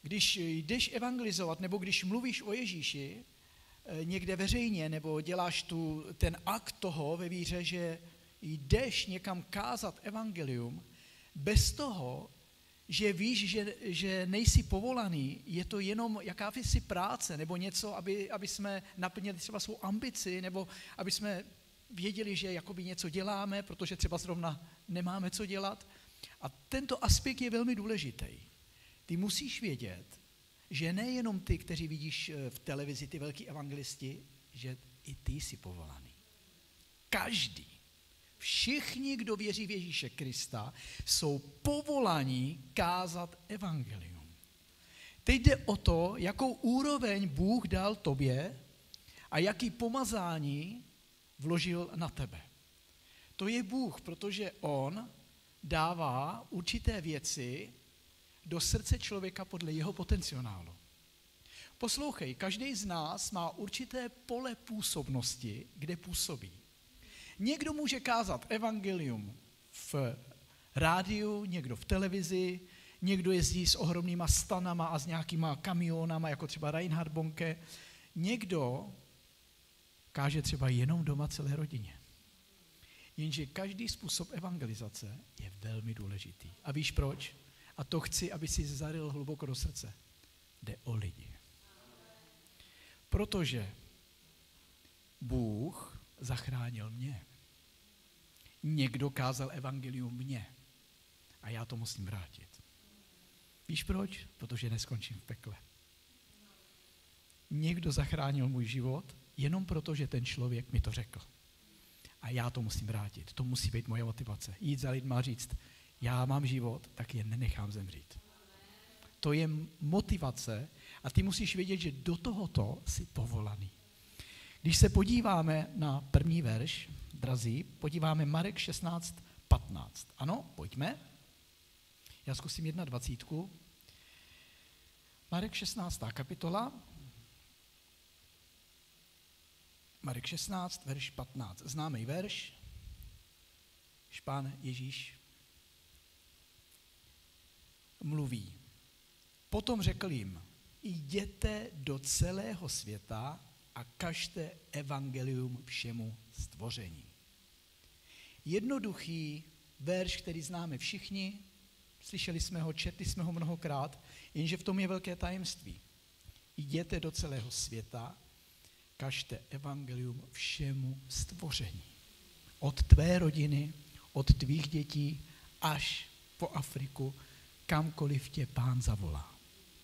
Když jdeš evangelizovat, nebo když mluvíš o Ježíši někde veřejně, nebo děláš ten akt toho ve víře, že jdeš někam kázat evangelium, bez toho, že víš, že nejsi povolaný, je to jenom jakási práce, nebo něco, aby jsme naplnili třeba svou ambici, nebo aby jsme věděli, že jakoby něco děláme, protože třeba zrovna nemáme co dělat. A tento aspekt je velmi důležitý. Ty musíš vědět, že nejenom ty, kteří vidíš v televizi, ty velký evangelisti, že i ty jsi povolaný. Každý. Všichni, kdo věří v Ježíše Krista, jsou povolaní kázat evangelium. Teď jde o to, jakou úroveň Bůh dal tobě a jaký pomazání vložil na tebe. To je Bůh, protože on dává určité věci do srdce člověka podle jeho potenciálu. Poslouchej, každý z nás má určité pole působnosti, kde působí. Někdo může kázat evangelium v rádiu, někdo v televizi, někdo jezdí s ohromnýma stanama a s nějakýma kamionama, jako třeba Reinhard Bonke. Někdo káže třeba jenom doma celé rodině. Jenže každý způsob evangelizace je velmi důležitý. A víš proč? A to chci, aby si zaryl hluboko do srdce. Jde o lidi. Protože Bůh zachránil mě. Někdo kázal evangelium mně. A já to musím vrátit. Víš proč? Protože neskončím v pekle. Někdo zachránil můj život jenom proto, že ten člověk mi to řekl. A já to musím vrátit. To musí být moje motivace. Jít za lidma a říct, já mám život, tak je nenechám zemřít. To je motivace a ty musíš vědět, že do tohoto jsi povolaný. Když se podíváme na první verš, drazí, podíváme Marek 16:15. Ano, pojďme. Já zkusím 21. Marek 16. kapitola. Marek 16, verš 15. Známý verš. Pán Ježíš mluví. Potom řekl jim, jděte do celého světa a kažte evangelium všemu stvoření. Jednoduchý verš, který známe všichni, slyšeli jsme ho, četli jsme ho mnohokrát, jenže v tom je velké tajemství. Jděte do celého světa, kažte evangelium všemu stvoření. Od tvé rodiny, od tvých dětí, až po Afriku, kamkoliv tě Pán zavolá.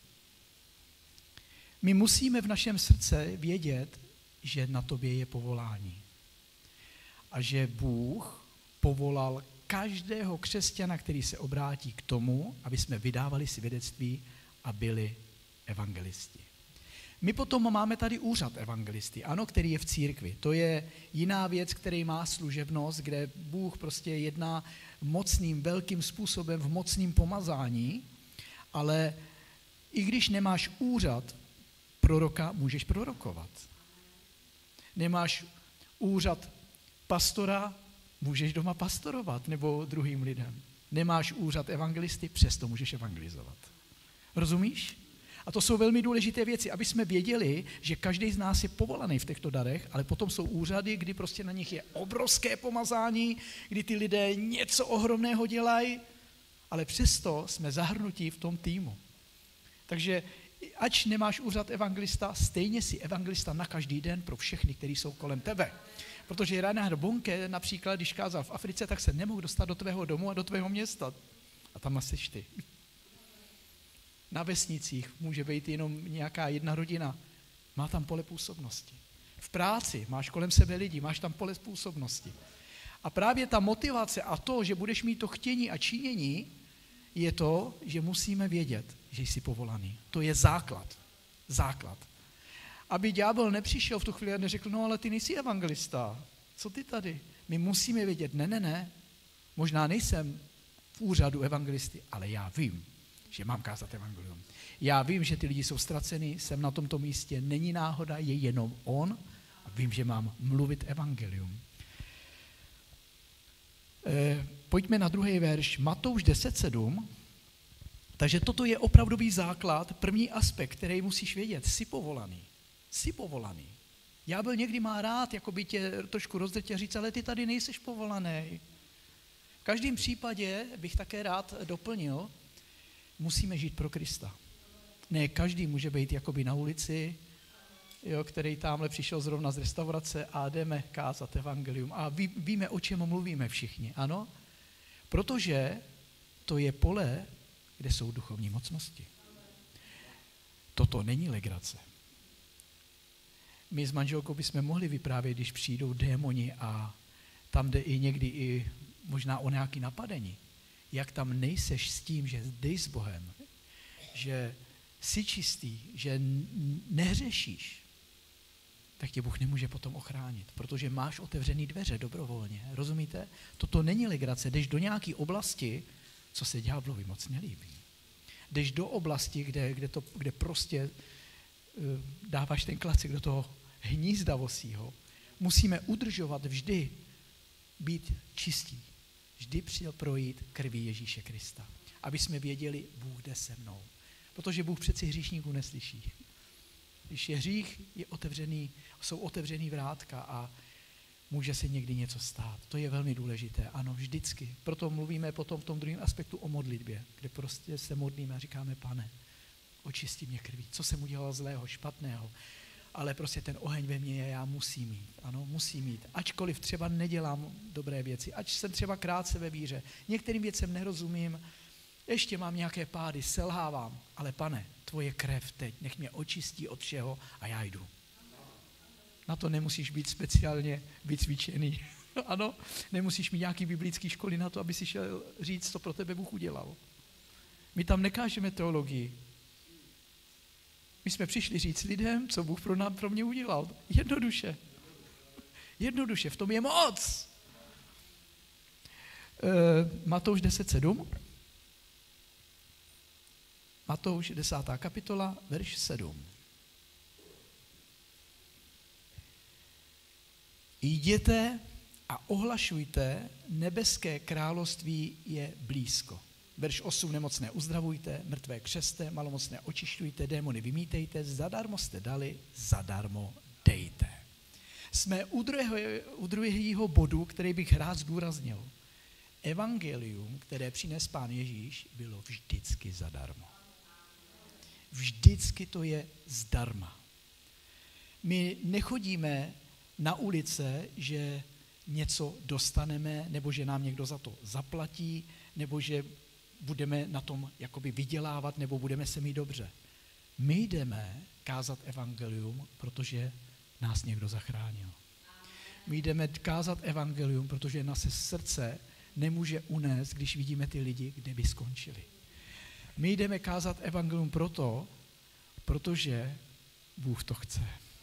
My musíme v našem srdce vědět, že na tobě je povolání. A že Bůh povolal každého křesťana, který se obrátí k tomu, aby jsme vydávali svědectví a byli evangelisti. My potom máme tady úřad evangelisty, ano, který je v církvi. To je jiná věc, který má služebnost, kde Bůh prostě jedná mocným, velkým způsobem v mocným pomazání, ale i když nemáš úřad proroka, můžeš prorokovat. Nemáš úřad pastora, můžeš doma pastorovat nebo druhým lidem. Nemáš úřad evangelisty, přesto můžeš evangelizovat. Rozumíš? A to jsou velmi důležité věci, aby jsme věděli, že každý z nás je povolaný v těchto darech, ale potom jsou úřady, kdy prostě na nich je obrovské pomazání, kdy ty lidé něco ohromného dělají, ale přesto jsme zahrnutí v tom týmu. Takže ač nemáš úřad evangelista, stejně si evangelista na každý den pro všechny, kteří jsou kolem tebe. Protože Reinhard Bonke například, když kázal v Africe, tak se nemohl dostat do tvého domu a do tvého města. A tam jsi ty. Na vesnicích může být jenom nějaká jedna rodina. Má tam pole působnosti. V práci máš kolem sebe lidi, máš tam pole působnosti. A právě ta motivace a to, že budeš mít to chtění a činění, je to, že musíme vědět, že jsi povolaný. To je základ. Základ. Aby ďábel nepřišel v tu chvíli a neřekl, no ale ty nejsi evangelista. Co ty tady? My musíme vědět, ne. Možná nejsem v úřadu evangelisty, ale já vím, že mám kázat evangelium. Já vím, že ty lidi jsou ztraceni, jsem na tomto místě, není náhoda, je jenom on a vím, že mám mluvit evangelium. Pojďme na druhý verš. Matouš 10:7. Takže toto je opravdový základ, první aspekt, který musíš vědět. Jsi povolaný. Jsi povolaný. Ďábel někdy má rád jakoby tě trošku rozdrtě a říct, ale ty tady nejseš povolaný. V každém případě bych také rád doplnil, musíme žít pro Krista. Ne každý může být jakoby na ulici, jo, který tamhle přišel zrovna z restaurace a jdeme kázat evangelium. A víme, o čem mluvíme všichni, ano? Protože to je pole, kde jsou duchovní mocnosti. Toto není legrace. My s manželkou bychom mohli vyprávět, když přijdou démoni a tam jde i někdy i možná o nějaké napadení. Jak tam nejseš s tím, že jdeš s Bohem, že jsi čistý, že nehřešíš, tak tě Bůh nemůže potom ochránit, protože máš otevřený dveře dobrovolně. Rozumíte? Toto není legrace. Jdeš do nějaké oblasti, co se ďáblovi moc nelíbí. Jdeš do oblasti, kde prostě dáváš ten klacek do toho hnízda vosího. Musíme udržovat vždy, být čistí. Vždy přijel projít krví Ježíše Krista. Aby jsme věděli, Bůh jde se mnou. Protože Bůh přeci hříšníků neslyší. Když je hřích, jsou otevřený vrátka a může se někdy něco stát. To je velmi důležité, ano, vždycky. Proto mluvíme potom v tom druhém aspektu o modlitbě, kde prostě se modlíme a říkáme, Pane, očisti mě krví, co jsem udělal zlého, špatného, ale prostě ten oheň ve mně já musím mít, ano, musím mít. Ačkoliv třeba nedělám dobré věci, ač jsem třeba krátce ve víře, některým věcem nerozumím, ještě mám nějaké pády, selhávám, ale Pane, tvoje krev teď, nech mě očistí od všeho a já jdu. Na to nemusíš být speciálně vycvičený. Ano, nemusíš mít nějaký biblický školy na to, aby si šel říct, co pro tebe Bůh udělal. My tam nekážeme teologii. My jsme přišli říct lidem, co Bůh pro mě udělal. Jednoduše. Jednoduše, v tom je moc. Matouš 10:7. Matouš 10. kapitola, verš 7. Jděte a ohlašujte, nebeské království je blízko. Verš 8, nemocné uzdravujte, mrtvé křeste, malomocné očišťujte, démony vymítejte, zadarmo jste dali, zadarmo dejte. Jsme u druhého bodu, který bych rád zdůraznil. Evangelium, které přines Pán Ježíš, bylo vždycky zadarmo. Vždycky to je zdarma. My nechodíme na ulice, že něco dostaneme, nebo že nám někdo za to zaplatí, nebo že budeme na tom jakoby vydělávat, nebo budeme se mít dobře. My jdeme kázat evangelium, protože nás někdo zachránil. My jdeme kázat evangelium, protože naše srdce nemůže unést, když vidíme ty lidi, kde by skončili. My jdeme kázat evangelium protože Bůh to chce.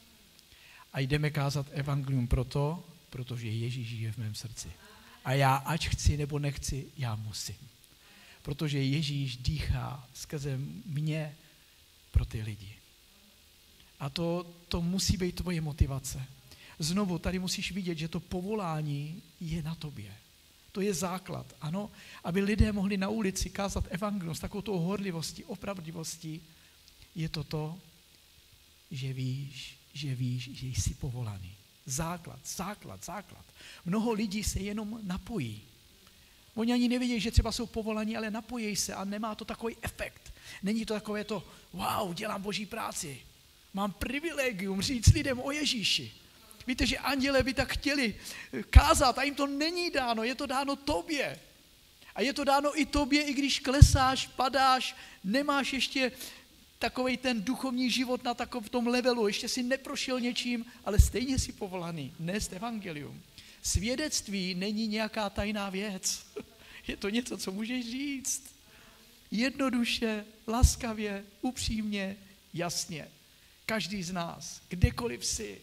A jdeme kázat evangelium protože Ježíš žije v mém srdci. A já, ať chci nebo nechci, já musím. Protože Ježíš dýchá skrze mě pro ty lidi. A to musí být tvoje motivace. Znovu, tady musíš vidět, že to povolání je na tobě. To je základ, ano, aby lidé mohli na ulici kázat evangelium s takovou tou horlivostí, opravdivostí, je to, že víš, že jsi povolaný. Základ. Mnoho lidí se jenom napojí. Oni ani nevědí, že třeba jsou povolaní, ale napojí se a nemá to takový efekt. Není to takové to, wow, dělám boží práci. Mám privilegium říct lidem o Ježíši. Víte, že anděle by tak chtěli kázat a jim to není dáno, je to dáno tobě. A je to dáno i tobě, i když klesáš, padáš, nemáš ještě takovej ten duchovní život na v tom levelu, ještě si neprošel něčím, ale stejně si povolaný, nést evangelium. Svědectví není nějaká tajná věc. Je to něco, co můžeš říct. Jednoduše, laskavě, upřímně, jasně. Každý z nás, kdekoliv jsi.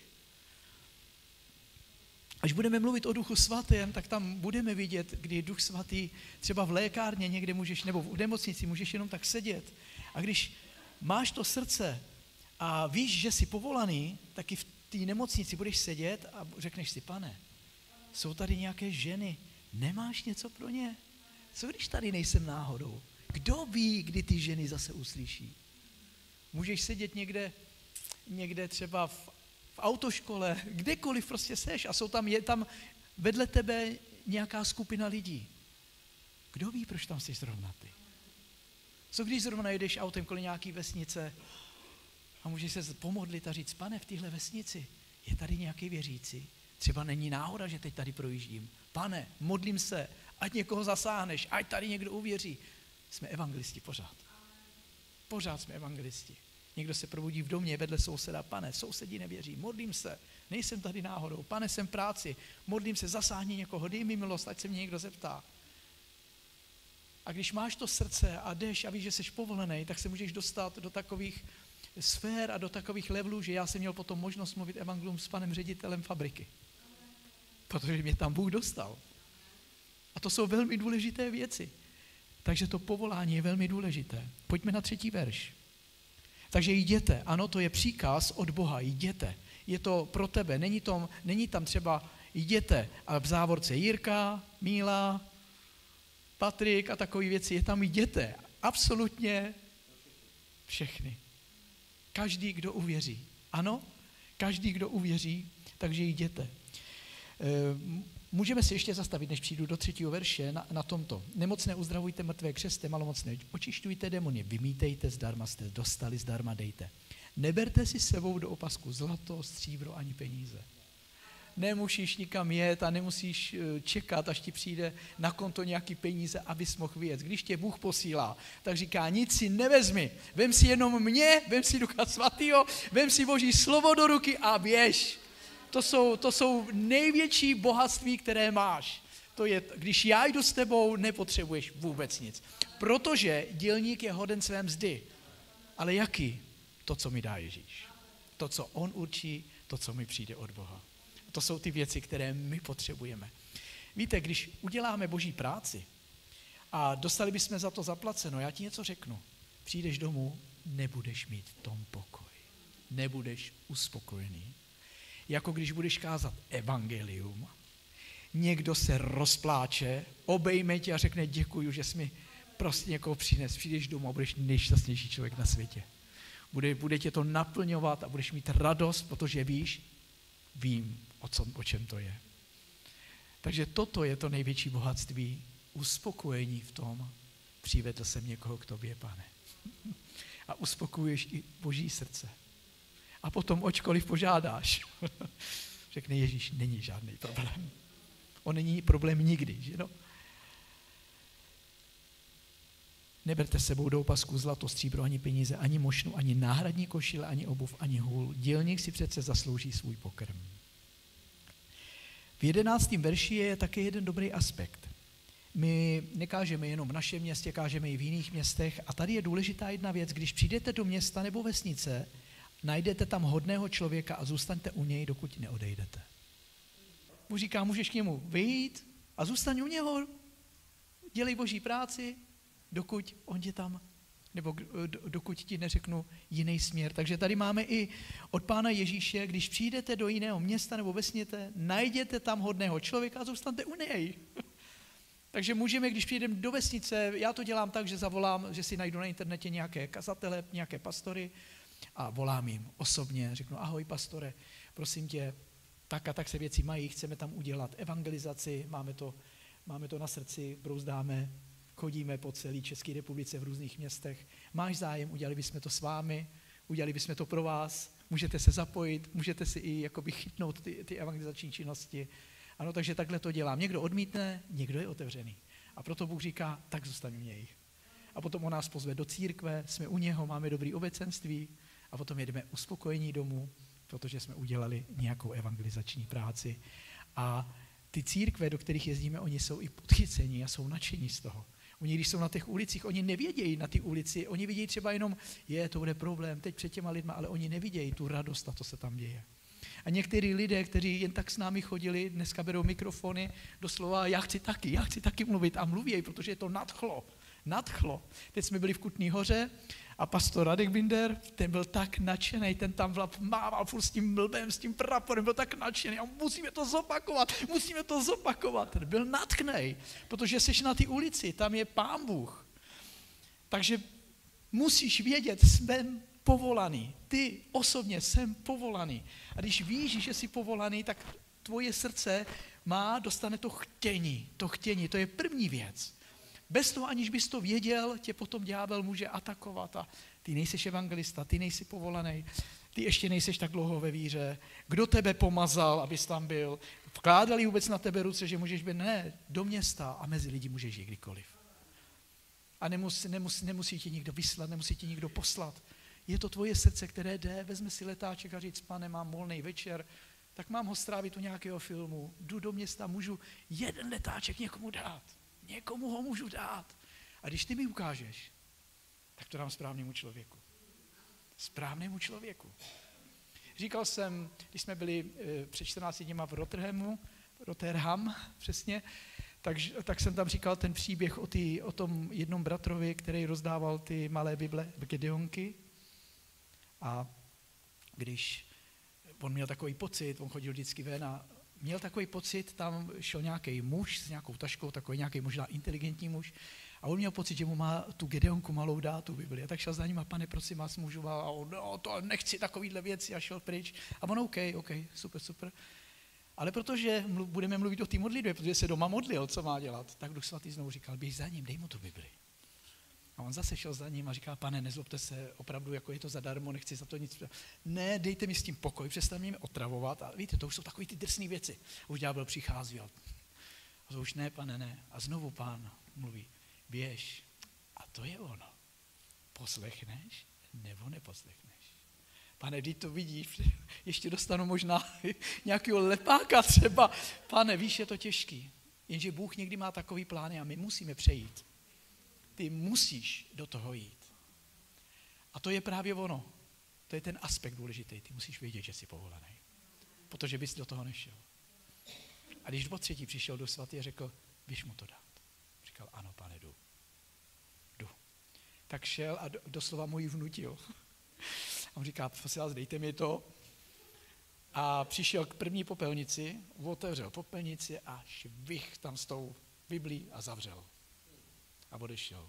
Až budeme mluvit o Duchu Svatém, tak tam budeme vidět, kdy Duch Svatý třeba v lékárně někde můžeš, nebo v nemocnici můžeš jenom tak sedět. A když máš to srdce a víš, že jsi povolaný, tak i v té nemocnici budeš sedět a řekneš si, Pane, jsou tady nějaké ženy, nemáš něco pro ně? Co když tady nejsem náhodou? Kdo ví, kdy ty ženy zase uslyší? Můžeš sedět někde třeba v autoškole, kdekoliv prostě seš a je tam vedle tebe nějaká skupina lidí. Kdo ví, proč tam jsi zrovna ty? Co když zrovna jedeš autem kolem nějaký vesnice a můžeš se pomodlit a říct, Pane, v téhle vesnici je tady nějaký věřící. Třeba není náhoda, že teď tady projíždím. Pane, modlím se, ať někoho zasáhneš, ať tady někdo uvěří. Jsme evangelisti pořád. Pořád jsme evangelisti. Někdo se probudí v domě vedle souseda, Pane, sousedí nevěří, modlím se, nejsem tady náhodou, Pane, jsem v práci, modlím se, zasáhni někoho, dej mi milost, ať se mě někdo zeptá. A když máš to srdce a jdeš a víš, že jsi povolený, tak se můžeš dostat do takových sfér a do takových levelů, že já jsem měl potom možnost mluvit evangelium s panem ředitelem fabriky. Protože mě tam Bůh dostal. A to jsou velmi důležité věci. Takže to povolání je velmi důležité. Pojďme na 3. verš. Takže jděte, ano, to je příkaz od Boha, jděte. Je to pro tebe, není tam třeba jděte a v závorce Jirka, Míla, Patrik a takové věci, je tam jděte. Absolutně všechny. Každý, kdo uvěří. Ano, každý, kdo uvěří, takže jděte. Můžeme se ještě zastavit, než přijdu do 3. verše na tomto. Nemocné uzdravujte, mrtvé křeste, malomocné očišťujte, démony vymítejte, zdarma jste dostali, zdarma dejte. Neberte si sebou do opasku zlato, stříbro ani peníze. Nemusíš nikam jet a nemusíš čekat, až ti přijde na konto nějaký peníze, abys mohl vyjet. Když tě Bůh posílá, tak říká, nic si nevezmi, vem si jenom mě, vem si Ducha Svatýho, vem si Boží slovo do ruky a běž. To jsou největší bohatství, které máš. To je, když já jdu s tebou, nepotřebuješ vůbec nic. Protože dělník je hoden své mzdy. Ale jaký? To, co mi dá Ježíš. To, co on určí, to, co mi přijde od Boha. To jsou ty věci, které my potřebujeme. Víte, když uděláme Boží práci a dostali bychom za to zaplaceno, já ti něco řeknu. Přijdeš domů, nebudeš mít tom pokoj. Nebudeš uspokojený. Jako když budeš kázat evangelium, někdo se rozpláče, obejme tě a řekne děkuju, že jsi mi prostě někoho přines. Přijdeš domů a budeš nejšťastnější člověk na světě. Bude tě to naplňovat a budeš mít radost, protože vím, o čem to je. Takže toto je to největší bohatství, uspokojení v tom, přivedl jsem někoho k tobě, Pane. A uspokojuješ i Boží srdce. A potom očkoliv požádáš. Řekne Ježíš, není žádný problém. On není problém nikdy, že no? Neberte sebou do opasku zlato, stříbro, ani peníze, ani mošnu, ani náhradní košile, ani obuv, ani hůl. Dělník si přece zaslouží svůj pokrm. V 11. verši je také jeden dobrý aspekt. My nekážeme jenom v našem městě, kážeme i v jiných městech. A tady je důležitá jedna věc. Když přijdete do města nebo vesnice, najdete tam hodného člověka a zůstaňte u něj, dokud neodejdete. Bůh říká, můžeš k němu vyjít a zůstaň u něho, dělej Boží práci, dokud on tě tam, nebo dokud ti neřeknu jiný směr. Takže tady máme i od Pána Ježíše, když přijdete do jiného města nebo vesnice, najděte tam hodného člověka a zůstaňte u něj. Takže můžeme, když přijdeme do vesnice, já to dělám tak, že zavolám, že si najdu na internetě nějaké kazatele, nějaké pastory a volám jim osobně, řeknu, ahoj pastore, prosím tě, tak a tak se věci mají, chceme tam udělat evangelizaci, máme to na srdci, brouzdáme, chodíme po celé České republice v různých městech. Máš zájem, udělali bychom to s vámi, udělali bychom to pro vás, můžete se zapojit, můžete si i jakoby chytnout ty evangelizační činnosti. Ano, takže takhle to dělám. Někdo odmítne, někdo je otevřený. A proto Bůh říká, tak zůstaň u něj. A potom on nás pozve do církve, jsme u něho, máme dobrý obecenství a potom jedeme uspokojení domů, protože jsme udělali nějakou evangelizační práci. A ty církve, do kterých jezdíme, oni jsou i podchycení a jsou nadšení z toho. Oni, když jsou na těch ulicích, oni nevědějí na ty ulici, oni vidějí třeba jenom, to bude problém teď před těma lidma, ale oni nevidějí tu radost a to se tam děje. A někteří lidé, kteří jen tak s námi chodili, dneska berou mikrofony, doslova, já chci taky mluvit a mluví, protože je to nadchlo. Teď jsme byli v Kutný Hoře a pastor Radek Binder, ten byl tak nadšený, ten tam mával furt s tím blbem, s tím praporem, byl tak nadšený a musíme to zopakovat. Ten byl nadchnej, protože jsi na té ulici, tam je Pán Bůh. Takže musíš vědět, jsem povolaný. Ty osobně jsem povolaný. A když víš, že jsi povolaný, tak tvoje srdce dostane to chtění. To je první věc. Bez toho, aniž bys to věděl, tě potom ďábel může atakovat a ty nejseš evangelista, ty nejsi povolaný, ty ještě nejseš tak dlouho ve víře. Kdo tebe pomazal, abys tam byl? Vkládali vůbec na tebe ruce, že můžeš být? Ne, do města a mezi lidi můžeš jít kdykoliv. A nemusí ti nikdo vyslat, nemusí ti nikdo poslat. Je to tvoje srdce, které jde, vezme si letáček a říct, pane, mám volný večer, tak mám ho strávit u nějakého filmu, jdu do města, můžu jeden letáček někomu dát. Někomu ho můžu dát. A když ty mi ukážeš, tak to dám správnému člověku. Správnému člověku. Říkal jsem, když jsme byli před 14 dněma v Rotterdam, přesně, tak jsem tam říkal ten příběh o tom jednom bratrovi, který rozdával ty malé Bible, Gedeonky. A když on měl takový pocit, on chodil vždycky ven a měl takový pocit, tam šel nějaký muž s nějakou taškou, takový nějaký možná inteligentní muž, a on měl pocit, že mu má tu Gedeonku malou dát tu Bibli. A tak šel za ním a pane, prosím vás, můžu vás, a on, no, to nechci takovýhle věci, a šel pryč. A on, OK, super. Ale protože budeme mluvit o té modlitbě, protože se doma modlil, co má dělat, tak Duch Svatý znovu říkal, běž za ním, dej mu tu Bibli. A on zase šel za ním a říká, pane, nezlobte se, opravdu, jako je to zadarmo, nechci za to nic. Ne, dejte mi s tím pokoj, přestaňme mě otravovat. A víte, to už jsou takové ty drsné věci. Už ďábel přichází a to už ne, pane, ne. A znovu pán mluví, běž. A to je ono. Poslechneš nebo neposlechneš? Pane, když to vidíš, ještě dostanu možná nějakého lepáka třeba. Pane, víš, je to těžký. Jenže Bůh někdy má takový plány a my musíme přejít. Ty musíš do toho jít. A to je právě ono. To je ten aspekt důležitý. Ty musíš vědět, že jsi povolaný. Protože bys do toho nešel. A když po třetí přišel Duch Svatý a řekl, běž mu to dát. Říkal, ano, pane, jdu. Tak šel a doslova mu ji vnutil. A on říká, prosím vás, dejte mi to. A přišel k první popelnici, otevřel popelnici a švih tam s tou Biblí a zavřel. A odešel.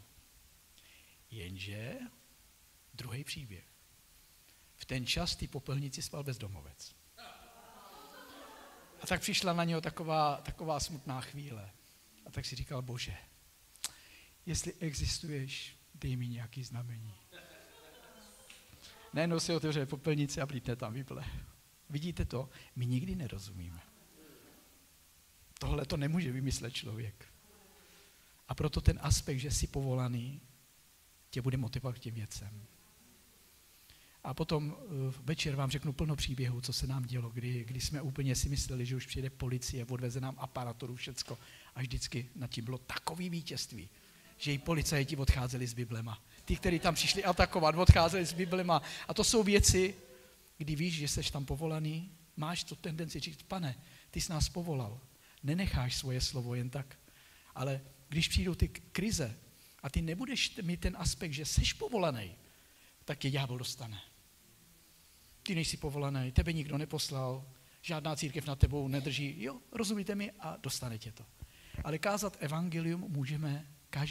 Jenže druhý příběh. V ten čas ty popelnici spal bezdomovec. A tak přišla na něho taková smutná chvíle. A tak si říkal, Bože, jestli existuješ, dej mi nějaký znamení. Najednou si otevře popelnici a blítne tam Bible. Vidíte to? My nikdy nerozumíme. Tohle to nemůže vymyslet člověk. A proto ten aspekt, že jsi povolaný, tě bude motivovat k těm věcem. A potom večer vám řeknu plno příběhů, co se nám dělo, kdy jsme úplně si mysleli, že už přijde policie, odveze nám aparaturu, všecko. A vždycky nad tím bylo takový vítězství, že i policajti odcházeli s Biblema. Ty, kteří tam přišli atakovat, odcházeli s Biblema. A to jsou věci, kdy víš, že jsi tam povolaný, máš tu tendenci říct, pane, ty jsi nás povolal, nenecháš svoje slovo jen tak, ale když přijdou ty krize a ty nebudeš mít ten aspekt, že jsi povolaný, tak tě ďábel dostane. Ty nejsi povolaný, tebe nikdo neposlal, žádná církev nad tebou nedrží. Jo, rozumíte mi a dostane tě to. Ale kázat evangelium můžeme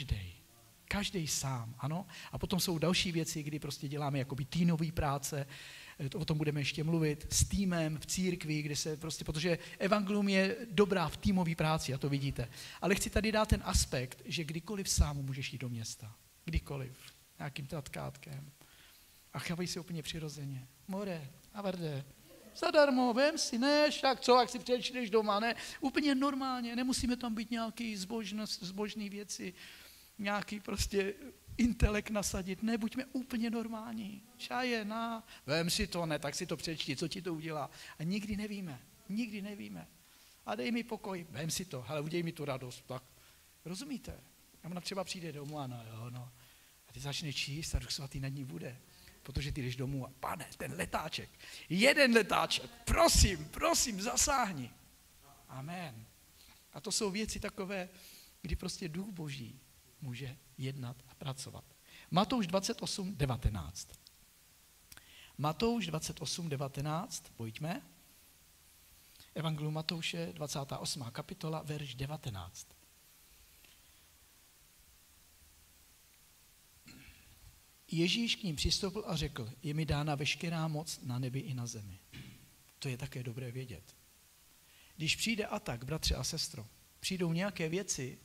každý sám, ano. A potom jsou další věci, kdy prostě děláme jakoby týmový práce, o tom budeme ještě mluvit, s týmem v církvi, kde se prostě, protože evangelium je dobrá v týmové práci, a to vidíte. Ale chci tady dát ten aspekt, že kdykoliv sám můžeš jít do města. Kdykoliv. Nějakým tratkátkem. A chovej se úplně přirozeně. More, a vrde. Zadarmo, vem si, ne, však co, jak si přijdeš doma, ne. Úplně normálně, nemusíme tam být nějaký zbožný věci, nějaký prostě intelekt nasadit, ne, buďme úplně normální. Čaje, vem si to, ne, tak si to přečti, co ti to udělá. A nikdy nevíme. A dej mi pokoj, vem si to, ale udělej mi tu radost, tak. Rozumíte? A ona třeba přijde domů a a ty začneš číst a Duch Svatý nad ní bude. Protože ty jdeš domů a pane, ten letáček, jeden letáček, prosím, zasáhni. Amen. A to jsou věci takové, kdy prostě Duch Boží může jednat a pracovat. Matouš 28:19. Matouš 28:19, pojďme. Evangelium Matouše, 28. kapitola, verš 19. Ježíš k ním přistoupil a řekl, je mi dána veškerá moc na nebi i na zemi. To je také dobré vědět. Když přijde atak, bratře a sestro, přijdou nějaké věci,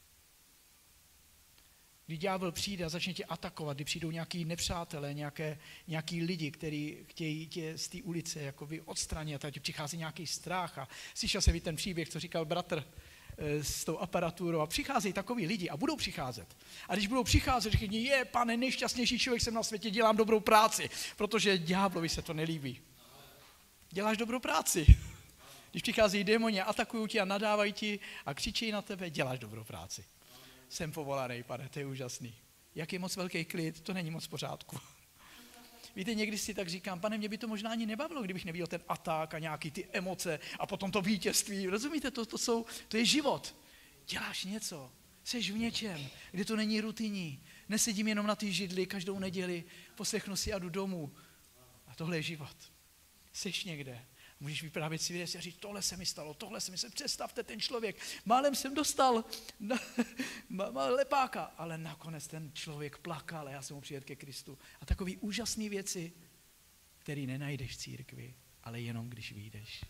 kdy ďábel přijde a začne tě atakovat, kdy přijdou nějaký nepřátelé, nějaký lidi, kteří chtějí tě z té ulice jakoby odstranit, a ti přichází nějaký strach. A slyšel jsem i ten příběh, co říkal bratr s tou aparaturou. A přicházejí takoví lidi a budou přicházet. A když budou přicházet, řekni, pane, nejšťastnější člověk jsem na světě, dělám dobrou práci, protože ďáblovi se to nelíbí. Děláš dobrou práci. Když přicházejí démoni a atakují tě a nadávají ti a křičí na tebe, děláš dobrou práci. Jsem povolaný, pane, to je úžasný. Jak je moc velký klid, to není moc v pořádku. Víte, někdy si tak říkám, pane, mě by to možná ani nebavilo, kdybych neviděl ten atak a nějaký ty emoce a potom to vítězství. Rozumíte, to je život. Děláš něco, seš v něčem, kde to není rutinní. Nesedím jenom na té židli každou neděli, poslechnu si a jdu domů. A tohle je život. Seš někde. Můžeš vyprávět si věci a říct, tohle se mi stalo, představte ten člověk, málem jsem dostal lepáka, ale nakonec ten člověk plakal a já jsem mu přijet ke Kristu. A takový úžasné věci, které nenajdeš v církvi, ale jenom když vyjdeš.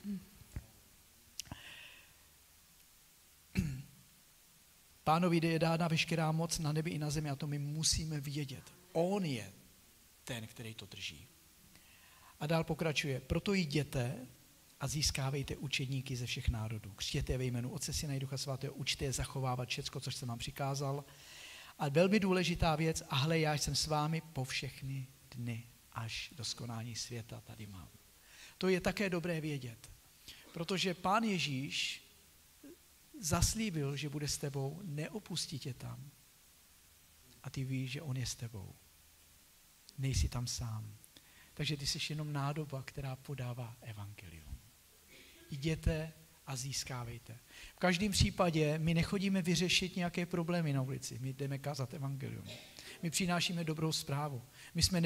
Pánovi je dána veškerá moc na nebi i na zemi a to my musíme vědět. On je ten, který to drží. A dál pokračuje, proto jděte a získávejte učedníky ze všech národů. Křtěte ve jménu Otce, Syna i Ducha Svatého, učte je zachovávat všecko, což jsem vám přikázal. A velmi důležitá věc, a hle, já jsem s vámi po všechny dny, až do skonání světa tady mám. To je také dobré vědět, protože Pán Ježíš zaslíbil, že bude s tebou, neopustí tě tam. A ty víš, že on je s tebou. Nejsi tam sám. Takže ty jsi jenom nádoba, která podává evangelium. Jděte a získávejte. V každém případě my nechodíme vyřešit nějaké problémy na ulici, my jdeme kázat evangelium. My přinášíme dobrou zprávu. My jsme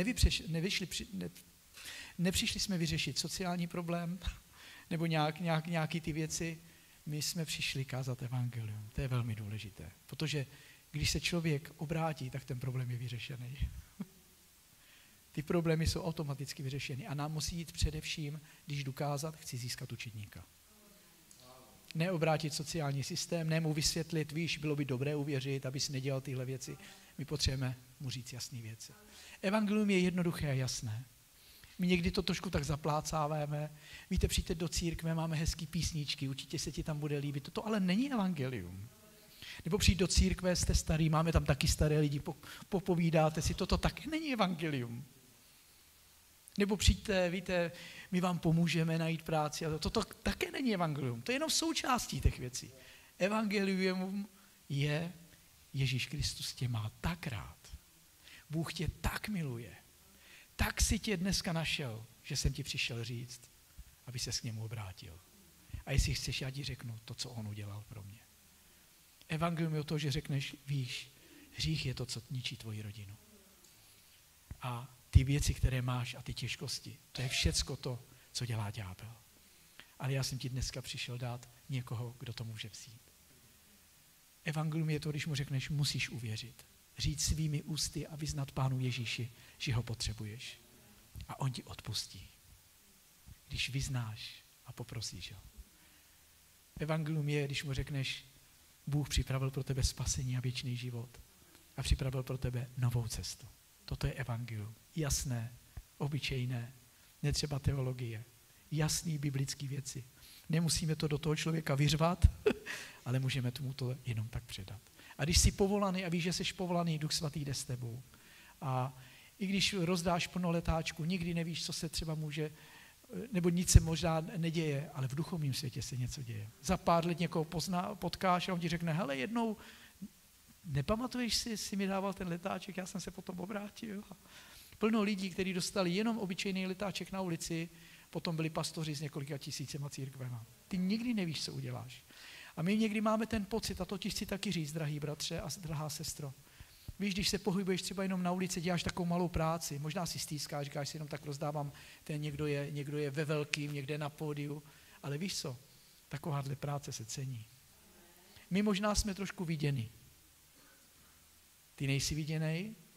nepřišli jsme vyřešit sociální problém nebo nějaký ty věci, my jsme přišli kázat evangelium. To je velmi důležité, protože když se člověk obrátí, tak ten problém je vyřešený. Ty problémy jsou automaticky vyřešeny a nám musí jít především, když dokázat, chci získat učedníka. Neobrátit sociální systém, ne mu vysvětlit, víš, bylo by dobré uvěřit, abys nedělal tyhle věci. My potřebujeme mu říct jasné věci. Evangelium je jednoduché a jasné. My někdy to trošku tak zaplácáváme. Víte, přijďte do církve, máme hezký písničky, určitě se ti tam bude líbit. To ale není evangelium. Nebo přijď do církve, jste starý, máme tam taky staré lidi, popovídáte si, toto taky není evangelium. Nebo přijďte, víte, my vám pomůžeme najít práci. A toto také není evangelium. To je jenom součástí těch věcí. Evangelium je, Ježíš Kristus tě má tak rád. Bůh tě tak miluje. Tak si tě dneska našel, že jsem ti přišel říct, aby ses k němu obrátil. A jestli chceš, já ti řeknu to, co on udělal pro mě. Evangelium je o to, že řekneš, víš, hřích je to, co ničí tvoji rodinu. A ty věci, které máš a ty těžkosti, to je všecko to, co dělá ďábel. Ale já jsem ti dneska přišel dát někoho, kdo to může vzít. Evangelium je to, když mu řekneš, musíš uvěřit. Říct svými ústy a vyznat Pánu Ježíši, že ho potřebuješ. A on ti odpustí. Když vyznáš a poprosíš ho. Evangelium je, když mu řekneš, Bůh připravil pro tebe spasení a věčný život. A připravil pro tebe novou cestu. Toto je evangelium. Jasné, obyčejné, netřeba teologie. Jasný biblický věci. Nemusíme to do toho člověka vyřvat, ale můžeme tomu to jenom tak předat. A když jsi povolaný a víš, že jsi povolaný, Duch Svatý jde s tebou. A i když rozdáš plno letáčku, nikdy nevíš, co se třeba může, nebo nic se možná neděje, ale v duchovním světě se něco děje. Za pár let někoho potkáš a on ti řekne, hele, jednou, nepamatuješ si, jsi mi dával ten letáček, já jsem se potom obrátil. Plno lidí, kteří dostali jenom obyčejný letáček na ulici, potom byli pastoři s několika tisícema církvema. Ty nikdy nevíš, co uděláš. A my někdy máme ten pocit, a to ti chci taky říct, drahý bratře a drahá sestro. Víš, když se pohybuješ třeba jenom na ulici, děláš takovou malou práci, možná si stýskáš, říkáš si jenom tak rozdávám, ten někdo je ve velkým, někde na pódiu, ale víš co, takováhle práce se cení. My možná jsme trošku viděni. Ty nejsi viděnej,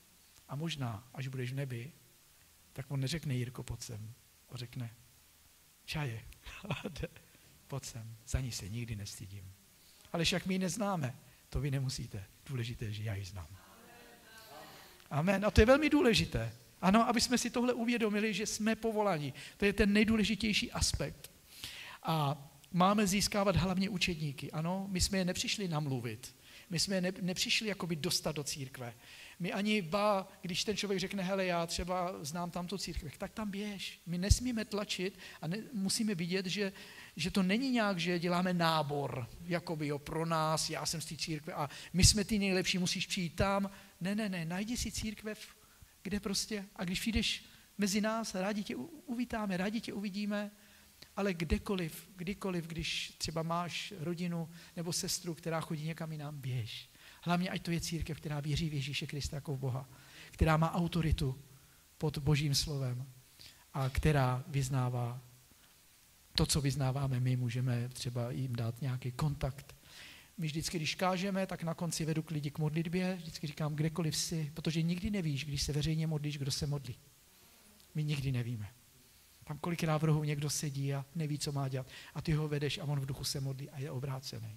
A možná, až budeš v nebi, tak on neřekne Jirko, pojď sem. On řekne Čaje, pojď sem, za ní se nikdy nestydím. Ale však my ji neznáme, to vy nemusíte. Důležité je, že já ji znám. Amen. A to je velmi důležité. Ano, aby jsme si tohle uvědomili, že jsme povoláni. To je ten nejdůležitější aspekt. A máme získávat hlavně učedníky. Ano, my jsme je nepřišli namluvit. My jsme je nepřišli jakoby dostat do církve. My ani když ten člověk řekne, hele, já třeba znám tamto církve, tak tam běž. My nesmíme tlačit a musíme vidět, že to není nějak, že děláme nábor, jakoby pro nás, já jsem z té církve a my jsme ty nejlepší, musíš přijít tam. Ne, najdi si církve, kde prostě, a když přijdeš mezi nás, rádi tě uvítáme, rádi tě uvidíme, ale kdykoliv, když třeba máš rodinu nebo sestru, která chodí někam jinam, běž. Hlavně, ať to je církev, která věří v Ježíše Krista jako v Boha, která má autoritu pod Božím slovem a která vyznává to, co vyznáváme my, můžeme třeba jim dát nějaký kontakt. My vždycky, když kážeme, tak na konci vedu lidi k modlitbě, vždycky říkám, kdekoliv si, protože nikdy nevíš, když se veřejně modlíš, kdo se modlí. My nikdy nevíme. Tam kolikrát v rohu někdo sedí a neví, co má dělat. A ty ho vedeš a on v duchu se modlí a je obrácený.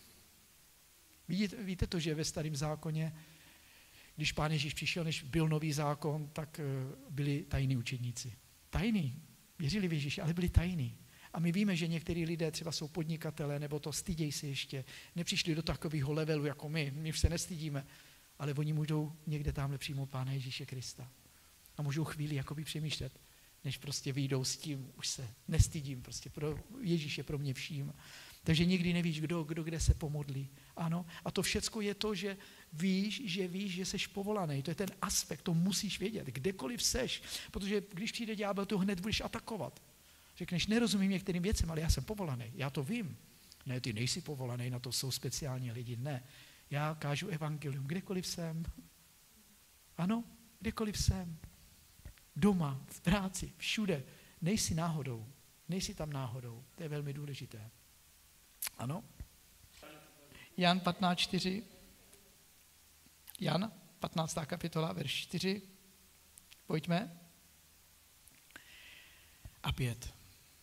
Víte to, že ve Starém zákoně, když Pán Ježíš přišel, než byl nový zákon, tak byli tajní učedníci. Tajní. Věřili v Ježíši, ale byli tajní. A my víme, že některý lidé třeba jsou podnikatelé, nebo to stydějí se ještě, nepřišli do takového levelu jako my se nestydíme, ale oni můžou někde tamhle přijmout Pána Ježíše Krista. A můžou chvíli jakoby přemýšlet, než prostě vyjdou s tím, už se nestydím, prostě pro Ježíš je pro mě vším. Takže nikdy nevíš, kdo kde se pomodlí. Ano, a to všecko je to, že víš, že seš povolaný. To je ten aspekt, to musíš vědět, kdekoliv seš, protože když přijde ďábel, to hned budeš atakovat. Řekneš, nerozumím některým věcem, ale já jsem povolaný, já to vím. Ne, ty nejsi povolaný, na to jsou speciální lidi. Ne, já kážu evangelium, kdekoliv jsem. Ano, kdekoliv jsem. Doma, v práci, všude. Nejsi náhodou, nejsi tam náhodou. To je velmi důležité. Ano? Jan 15:4. Jan 15. kapitola, verš 4. Pojďme. A 5.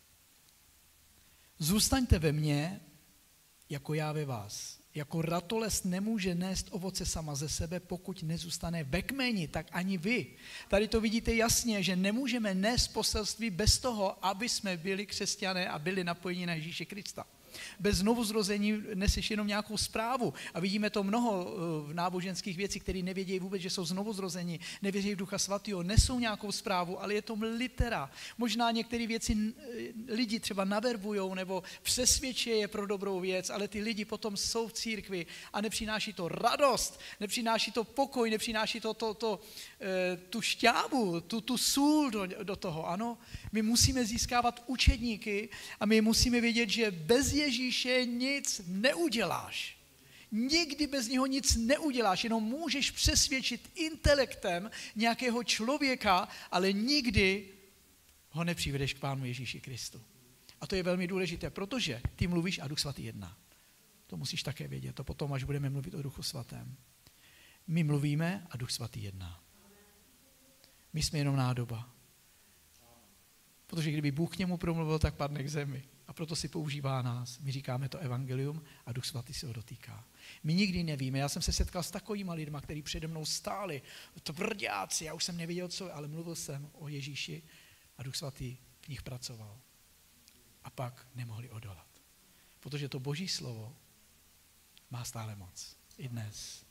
Zůstaňte ve mně, jako já ve vás. Jako ratolest nemůže nést ovoce sama ze sebe, pokud nezůstane ve kmeni, tak ani vy. Tady to vidíte jasně, že nemůžeme nést poselství bez toho, aby jsme byli křesťané a byli napojeni na Ježíše Krista. Bez znovuzrození neseš jenom nějakou zprávu. A vidíme to mnoho v náboženských věcí, které nevědějí vůbec, že jsou znovuzrození, nevěří v Ducha Svatého, nesou nějakou zprávu, ale je to litera. Možná některé věci lidi třeba naverbujou nebo přesvědčí je pro dobrou věc, ale ty lidi potom jsou v církvi a nepřináší to radost, nepřináší to pokoj, nepřináší to tu šťávu, tu sůl do toho. Ano, my musíme získávat učedníky a my musíme vědět, že bez Ježíše nic neuděláš. Nikdy bez něho nic neuděláš, jenom můžeš přesvědčit intelektem nějakého člověka, ale nikdy ho nepřivedeš k Pánu Ježíši Kristu. A to je velmi důležité, protože ty mluvíš a Duch Svatý jedná. To musíš také vědět, to potom, až budeme mluvit o Duchu Svatém. My mluvíme a Duch Svatý jedná. My jsme jenom nádoba. Protože kdyby Bůh k němu promluvil, tak padne k zemi. A proto si používá nás. My říkáme to evangelium a Duch Svatý se ho dotýká. My nikdy nevíme. Já jsem se setkal s takovýma lidma, kteří přede mnou stáli, tvrďáci, já už jsem nevěděl, co, ale mluvil jsem o Ježíši a Duch Svatý v nich pracoval. A pak nemohli odolat. Protože to Boží slovo má stále moc. I dnes.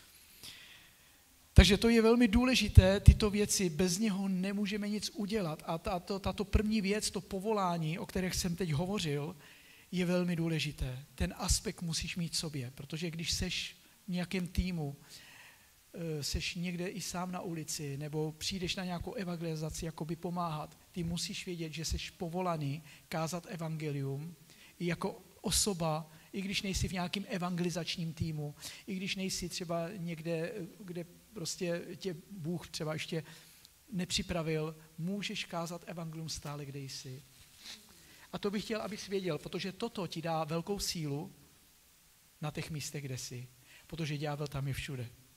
Takže to je velmi důležité, tyto věci, bez něho nemůžeme nic udělat. A tato první věc, to povolání, o kterých jsem teď hovořil, je velmi důležité. Ten aspekt musíš mít v sobě, protože když seš v nějakém týmu, seš někde i sám na ulici, nebo přijdeš na nějakou evangelizaci, jakoby pomáhat, ty musíš vědět, že seš povolaný kázat evangelium i jako osoba, i když nejsi v nějakém evangelizačním týmu, i když nejsi třeba někde, kde prostě tě Bůh třeba ještě nepřipravil, můžeš kázat evangelium stále, kde jsi. A to bych chtěl, abych věděl, protože toto ti dá velkou sílu na těch místech, kde jsi. Protože ďábel tam je všude.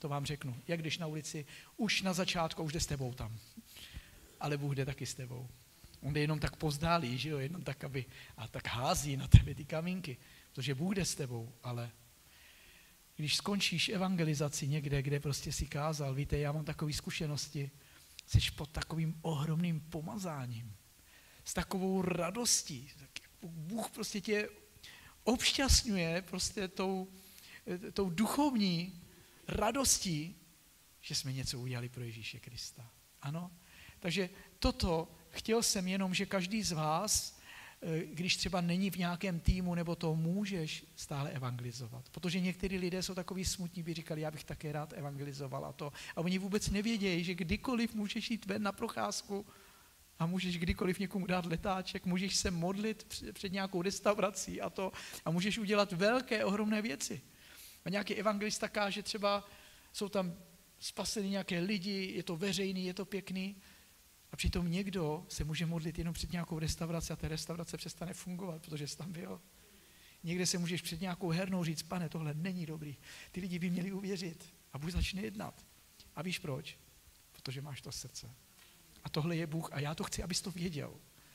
to vám řeknu. Jak když na ulici, už na začátku, už jde s tebou tam. Ale Bůh jde taky s tebou. On jde jenom tak pozdálí, že jo, jenom tak, a tak hází na tebe ty kamínky, protože Bůh jde s tebou, ale když skončíš evangelizaci někde, kde prostě si kázal, víte, já mám takové zkušenosti, jsi pod takovým ohromným pomazáním, s takovou radostí, Bůh prostě tě obšťastňuje prostě tou duchovní radostí, že jsme něco udělali pro Ježíše Krista. Ano? Takže toto chtěl jsem jenom, že každý z vás, když třeba není v nějakém týmu, nebo to můžeš stále evangelizovat. Protože někteří lidé jsou takový smutní, by říkali, já bych také rád evangelizoval a to. A oni vůbec nevědějí, že kdykoliv můžeš jít ven na procházku a můžeš kdykoliv někomu dát letáček, můžeš se modlit před nějakou restaurací a to a můžeš udělat velké, ohromné věci. A nějaký evangelista káže, třeba jsou tam spaseny nějaké lidi, je to veřejný, je to pěkný, a přitom někdo se může modlit jenom před nějakou restaurací a ta restaurace přestane fungovat, protože jsi tam byl. Někde se můžeš před nějakou hernou říct, pane, tohle není dobrý. Ty lidi by měli uvěřit a Bůh začne jednat. A víš proč? Protože máš to srdce. A tohle je Bůh a já to chci, abys to věděl.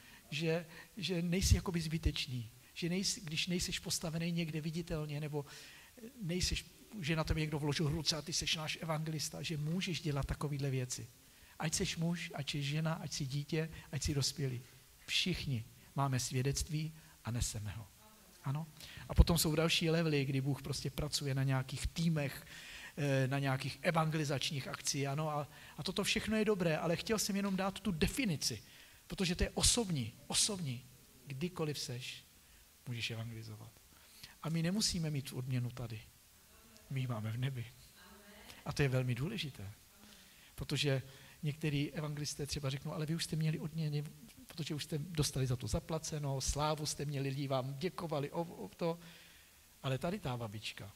Že nejsi jakoby zbytečný. Že když nejseš postavený někde viditelně, nebo nejseš, že na tebe někdo vložil ruce a ty seš náš evangelista, že můžeš dělat takovéhle věci. Ať jsi muž, ať jsi žena, ať jsi dítě, ať jsi dospělý. Všichni máme svědectví a neseme ho. Ano? A potom jsou další levely, kdy Bůh prostě pracuje na nějakých týmech, na nějakých evangelizačních akcí. Ano? A toto všechno je dobré, ale chtěl jsem jenom dát tu definici, protože to je osobní. Kdykoliv seš, můžeš evangelizovat. A my nemusíme mít odměnu tady. My ji máme v nebi. A to je velmi důležité. Protože některý evangelisté třeba řeknou, ale vy už jste měli odměny, protože už jste dostali za to zaplaceno, slávu jste měli, lidi vám děkovali o to. Ale tady ta babička,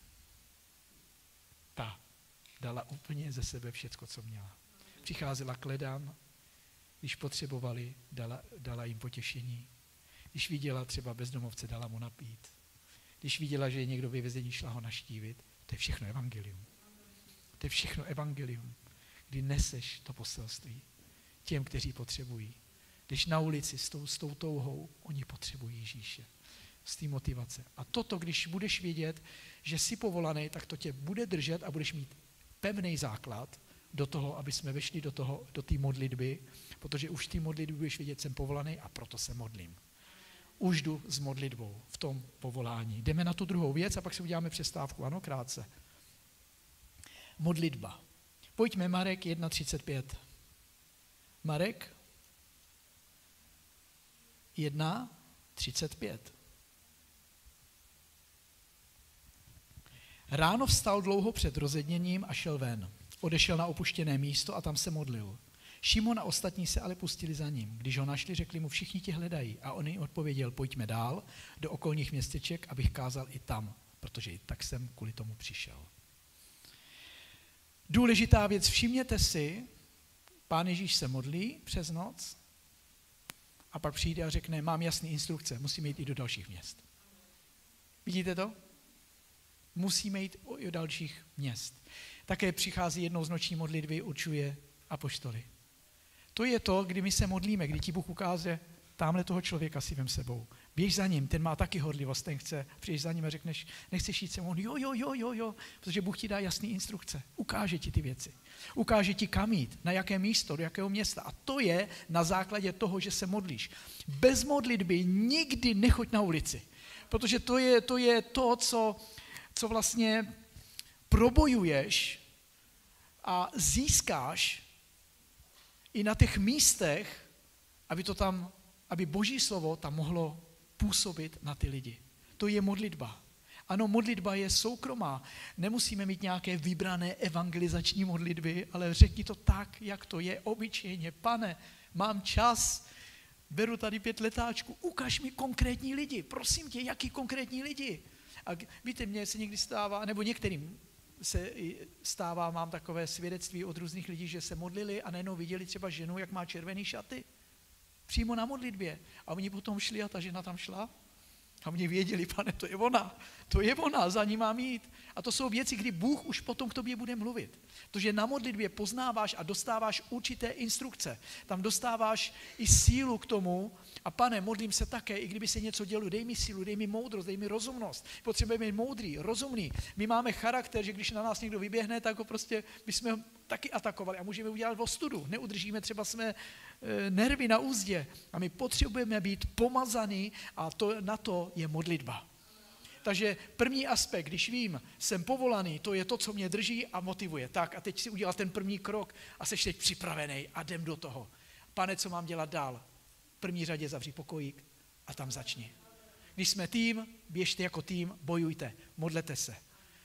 ta dala úplně ze sebe všecko, co měla. Přicházela k lidem, když potřebovali, dala jim potěšení. Když viděla třeba bezdomovce, dala mu napít. Když viděla, že je někdo ve vězení, šla ho naštívit. To je všechno evangelium. To je všechno evangelium, kdy neseš to poselství těm, kteří potřebují. Když na ulici s tou touhou, oni potřebují Ježíše. Z té motivace. A toto, když budeš vědět, že jsi povolaný, tak to tě bude držet a budeš mít pevný základ do toho, aby jsme vešli do té modlitby, protože už v té modlitbě budeš vědět, jsem povolaný a proto se modlím. Už jdu s modlitbou v tom povolání. Jdeme na tu druhou věc a pak si uděláme přestávku. Ano, krátce. Modlitba. Pojďme Marek 1.35. Marek 1.35. Ráno vstal dlouho před rozedněním a šel ven. Odešel na opuštěné místo a tam se modlil. Šimon a ostatní se ale pustili za ním. Když ho našli, řekli mu, všichni tě hledají. A on jim odpověděl, pojďme dál do okolních městeček, abych kázal i tam, protože i tak jsem kvůli tomu přišel. Důležitá věc, všimněte si, Pán Ježíš se modlí přes noc a pak přijde a řekne, mám jasné instrukce, musíme jít i do dalších měst. Vidíte to? Musíme jít i do dalších měst. Také přichází jednou z noční modlitby, určuje apoštoly. To je to, kdy my se modlíme, kdy ti Bůh ukáže, tamhle toho člověka si vem sebou. Běž za ním, ten má taky horlivost, ten chce, přijdeš za ním a řekneš, nechceš jít se mu, jo, protože Bůh ti dá jasné instrukce, ukáže ti ty věci. Ukáže ti kam jít, na jaké místo, do jakého města. A to je na základě toho, že se modlíš. Bez modlitby nikdy nechoď na ulici, protože to je to, co vlastně probojuješ a získáš i na těch místech, aby Boží slovo tam mohlo působit na ty lidi. To je modlitba. Ano, modlitba je soukromá. Nemusíme mít nějaké vybrané evangelizační modlitby, ale řekni to tak, jak to je obyčejně. Pane, mám čas, beru tady 5 letáčků, ukaž mi konkrétní lidi. Prosím tě, jaký konkrétní lidi? A víte, mně se někdy stává, nebo některým se stává, mám takové svědectví od různých lidí, že se modlili a najednou viděli třeba ženu, jak má červený šaty. Přímo na modlitbě. A oni potom šli a ta žena tam šla A oni věděli, pane, to je ona, za ní mám jít. A to jsou věci, kdy Bůh už potom k tobě bude mluvit. Protože na modlitbě poznáváš a dostáváš určité instrukce. Tam dostáváš i sílu k tomu a pane, modlím se také, i kdyby se něco dělo, dej mi sílu, dej mi moudrost, dej mi rozumnost. Potřebujeme být moudrý, rozumný. My máme charakter, že když na nás někdo vyběhne, tak ho prostě bychom ho taky atakovali a můžeme udělat ostudu. Neudržíme třeba své nervy na úzdě a my potřebujeme být pomazaný a na to je modlitba. Takže první aspekt, když vím, jsem povolaný, to je to, co mě drží a motivuje. Tak a teď si udělal ten první krok a seš teď připravený a jdem do toho. Pane, co mám dělat dál? V první řadě zavři pokojík a tam začni. Když jsme tým, běžte jako tým, bojujte, modlete se.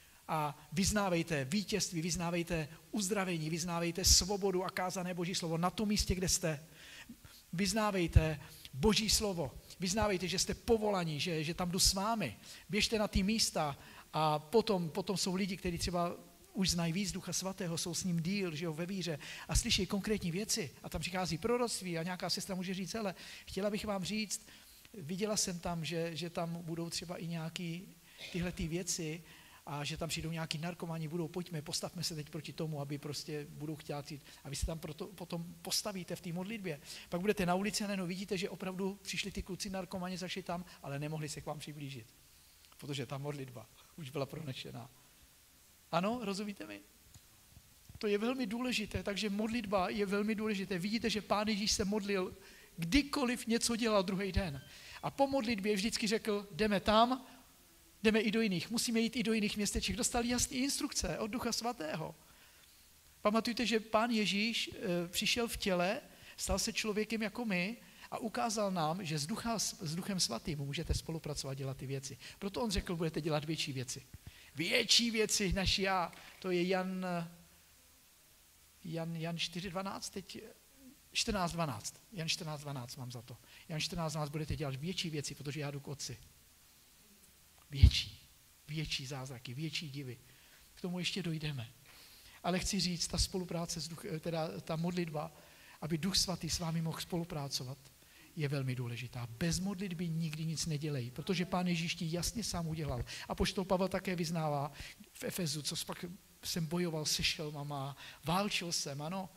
A vyznávejte vítězství, vyznávejte uzdravení, vyznávejte svobodu a kázané Boží slovo na tom místě, kde jste. Vyznávejte Boží slovo. Vyznávejte, že jste povolaní, že tam jdu s vámi. Běžte na ty místa a potom jsou lidi, kteří třeba už znají víc Ducha Svatého, jsou s ním díl, že jo, ve víře a slyší konkrétní věci. A tam přichází proroctví a nějaká sestra může říct, hele, chtěla bych vám říct, viděla jsem tam, že tam budou třeba i nějaké tyhle ty věci a že tam přijdou nějaký narkomani, pojďme, postavme se teď proti tomu, aby prostě budou chtít jít. A vy se tam potom postavíte v té modlitbě. Pak budete na ulici a najednou vidíte, že opravdu přišli ty kluci narkomani, zašli tam, ale nemohli se k vám přiblížit. Protože ta modlitba už byla pronešená. Ano, rozumíte mi? To je velmi důležité, takže modlitba je velmi důležité. Vidíte, že Pán Ježíš se modlil, kdykoliv něco dělal druhý den. A po modlitbě vždycky řekl, jdeme tam, jdeme i do jiných, musíme jít i do jiných městeček. Dostal jasné instrukce od Ducha Svatého. Pamatujte, že Pán Ježíš přišel v těle, stal se člověkem jako my a ukázal nám, že s Duchem Svatým můžete spolupracovat, dělat ty věci. Proto on řekl, budete dělat větší věci. Větší věci než já. To je Jan 4.12, teď 14.12. Jan 14.12 mám za to. Jan 14.12 budete dělat větší věci, protože já jdu k Otci. Větší zázraky, větší divy. K tomu ještě dojdeme. Ale chci říct, ta spolupráce, ta modlitba, aby Duch Svatý s vámi mohl spolupracovat, je velmi důležitá. Bez modlitby nikdy nic nedělej, protože Pán Ježíš ti jasně sám udělal. Apoštol Pavel také vyznává v Efezu, co pak jsem bojoval se šelmama, válčil jsem, ano.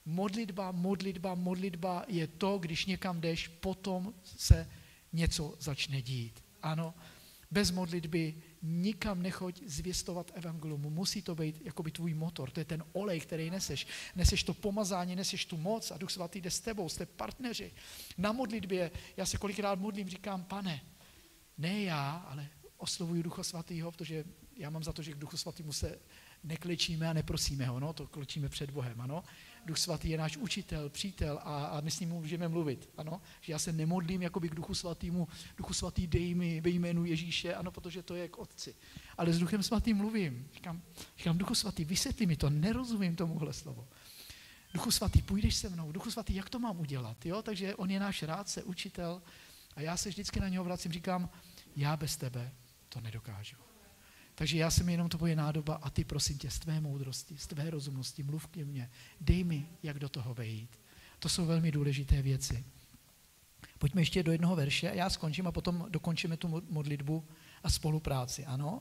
Modlitba je to, když někam jdeš, potom se něco začne dít. Ano. Bez modlitby nikam nechoď zvěstovat evangelium. Musí to být jakoby tvůj motor. To je ten olej, který neseš. Neseš to pomazání, neseš tu moc a Duch Svatý jde s tebou, jste partneři. Na modlitbě, já se kolikrát modlím, říkám, Pane, ne já, ale oslovuju Ducha Svatýho, protože já mám za to, že k Duchu Svatýmu se neklečíme a neprosíme ho, no, to klečíme před Bohem, ano. Duch Svatý je náš učitel, přítel a my s ním můžeme mluvit, ano. Že já se nemodlím jakoby k Duchu Svatýmu, Duchu Svatý dej mi ve jménu Ježíše, ano, protože to je k Otci. Ale s Duchem Svatým mluvím. Říkám, Duchu Svatý, vysvětli mi to, nerozumím tomuhle slovo. Duchu Svatý, půjdeš se mnou, Duchu Svatý, jak to mám udělat, jo? Takže on je náš rádce, učitel a já se vždycky na něho vracím, říkám, já bez tebe to nedokážu. Takže já jsem jenom tvoje nádoba a ty, prosím tě, z tvé moudrosti, z tvé rozumnosti, mluv ke mně. Dej mi, jak do toho vejít. To jsou velmi důležité věci. Pojďme ještě do jednoho verše, já skončím a potom dokončíme tu modlitbu a spolupráci, ano,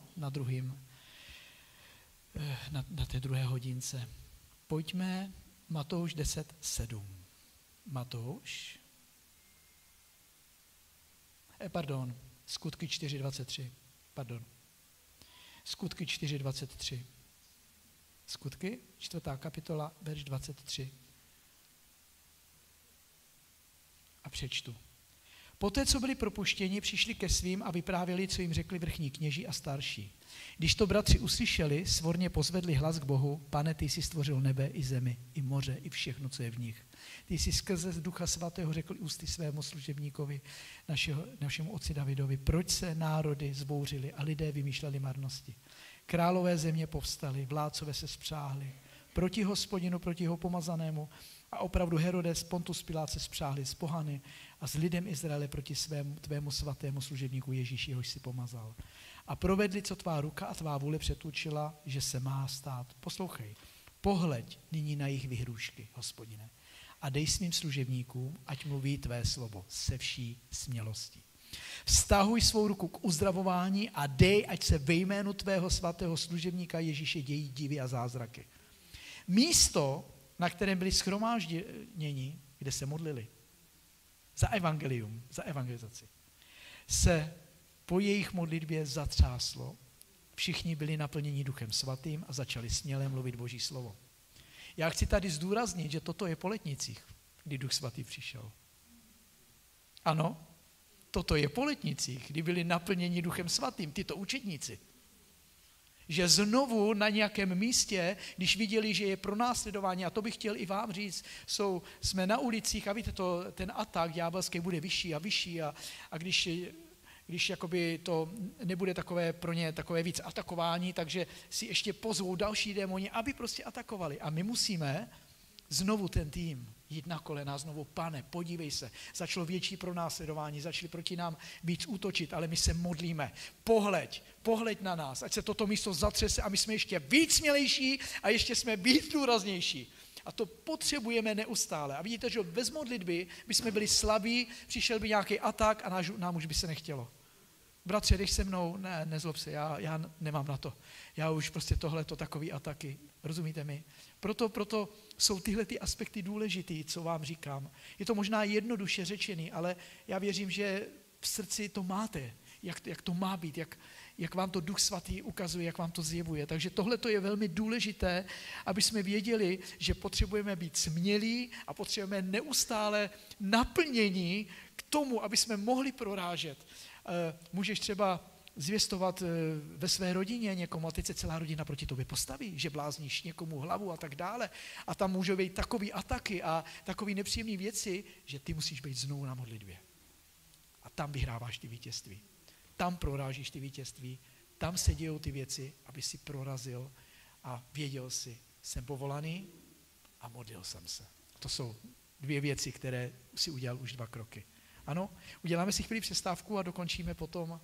na té druhé hodince. Pojďme Matouš 10.7. Skutky 4.23. Skutky 4.23. Skutky, 4. kapitola, verš 23. A přečtu. Poté, co byli propuštěni, přišli ke svým a vyprávěli, co jim řekli vrchní kněží a starší. Když to bratři uslyšeli, svorně pozvedli hlas k Bohu, Pane, ty jsi stvořil nebe i zemi, i moře, i všechno, co je v nich. Ty jsi skrze Ducha Svatého řekl ústy svému služebníkovi, našemu otci Davidovi, proč se národy zbouřily a lidé vymýšleli marnosti. Králové země povstali, vládcové se spřáhli, proti Hospodinu, proti jeho pomazanému a opravdu Herodes, Pontus Pilát se spřáhli s pohany a s lidem Izraele proti tvému svatému služebníku Ježíši, jehož si pomazal. A provedli, co tvá ruka a tvá vůle předurčila, že se má stát. Poslouchej, pohleď nyní na jejich vyhrůžky, Hospodine, a dej svým služebníkům, ať mluví tvé slovo se vší smělostí. Vztahuj svou ruku k uzdravování a dej, ať se ve jménu tvého svatého služebníka Ježíše dějí divy a zázraky. Místo, na kterém byli shromážděni, kde se modlili za evangelium, za evangelizaci, se po jejich modlitbě zatřáslo. Všichni byli naplněni Duchem Svatým a začali směle mluvit Boží slovo. Já chci tady zdůraznit, že toto je po letnicích, kdy Duch Svatý přišel. Ano, toto je po letnicích, kdy byli naplněni Duchem Svatým, tyto učedníci. Že znovu na nějakém místě, když viděli, že je pronásledování, a to bych chtěl i vám říct, jsme na ulicích a víte, ten atak ďábelský bude vyšší a vyšší a když jakoby to nebude takové pro ně takové víc atakování, takže si ještě pozvou další démoni, aby prostě atakovali. A my musíme znovu ten tým jít na kolena, znovu, Pane, podívej se, začalo větší pronásledování, začali proti nám víc útočit, ale my se modlíme, pohleď na nás, ať se toto místo zatřese a my jsme ještě víc smělejší a ještě jsme víc důraznější. A to potřebujeme neustále. A vidíte, že bez modlitby bychom byli slabí, přišel by nějaký atak a nám už by se nechtělo. Bratře, jdeš se mnou? Ne, nezlob se, já nemám na to. Já už prostě tohleto, takový ataky. Rozumíte mi? Proto jsou tyhle ty aspekty důležitý, co vám říkám. Je to možná jednoduše řečený, ale já věřím, že v srdci to máte, jak to má být, jak vám to Duch Svatý ukazuje, jak vám to zjevuje. Takže tohle je velmi důležité, aby jsme věděli, že potřebujeme být smělí a potřebujeme neustále naplnění k tomu, aby jsme mohli prorážet. Můžeš třeba zvěstovat ve své rodině někomu a teď se celá rodina proti tobě postaví, že blázníš někomu hlavu a tak dále. A tam můžou být takový ataky a takový nepříjemné věci, že ty musíš být znovu na modlitbě. A tam vyhráváš ty vítězství. Tam prorážíš ty vítězství, tam se dějou ty věci, aby si prorazil a věděl si, jsem povolaný a modlil jsem se. To jsou dvě věci, které si udělal už 2 kroky. Ano, uděláme si chvíli přestávku a dokončíme potom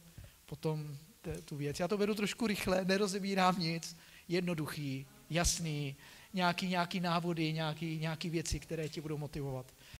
tu věc. Já to vedu trošku rychle, nerozebírám nic, jednoduchý, jasný, nějaký návody, nějaký věci, které tě budou motivovat.